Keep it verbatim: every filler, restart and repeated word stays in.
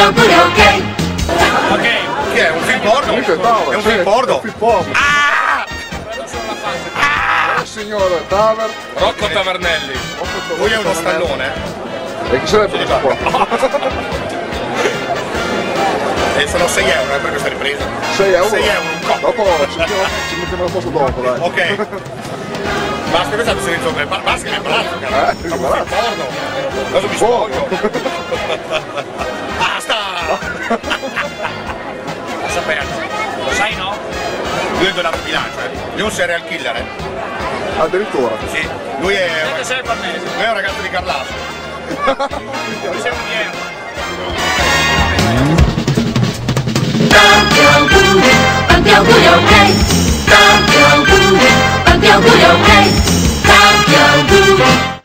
auguri, ok? Ok, chi è? Un film porno? È un film porno? Ah! Ah! Signore Taver. Rocco Tavernelli. Lui è uno stallone? E chi sarebbe questo qua? E sono sei euro eh, per questa ripresa. sei euro? sei euro, un coppo. Dopo ci mettiamo, ci mettiamo al posto dopo, dai. Ok. Basta, questo è il silenzio del bar. Basta che è imbarazzo, cara. Eh, È un film porno. Adesso mi spoglio. Basta! A saperlo. Lo sai, no? Lui è donato bilancio, eh. Lui è un serial killer, eh. Addirittura. Sì. Lui è. Lui è un ragazzo di Carlasso. Lui sei un niente. Tanti auguri, tanti auguri, ok? Tanti auguri, tanti auguri, ok? Tanti auguri.